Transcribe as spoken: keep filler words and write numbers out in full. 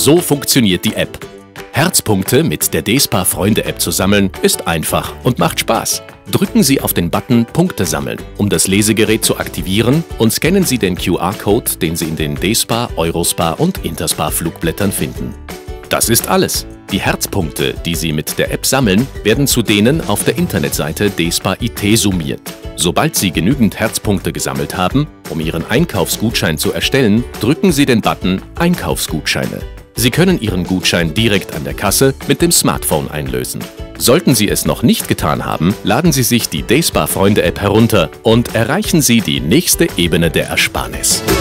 So funktioniert die App. Herzpunkte mit der D-Spa Freunde-App zu sammeln, ist einfach und macht Spaß. Drücken Sie auf den Button Punkte sammeln, um das Lesegerät zu aktivieren, und scannen Sie den Q R-Code, den Sie in den D-Spa, Eurospa und Interspa Flugblättern finden. Das ist alles. Die Herzpunkte, die Sie mit der App sammeln, werden zu denen auf der Internetseite D-Spa I T summiert. Sobald Sie genügend Herzpunkte gesammelt haben, um Ihren Einkaufsgutschein zu erstellen, drücken Sie den Button Einkaufsgutscheine. Sie können Ihren Gutschein direkt an der Kasse mit dem Smartphone einlösen. Sollten Sie es noch nicht getan haben, laden Sie sich die D-Spa Freunde App herunter und erreichen Sie die nächste Ebene der Ersparnis.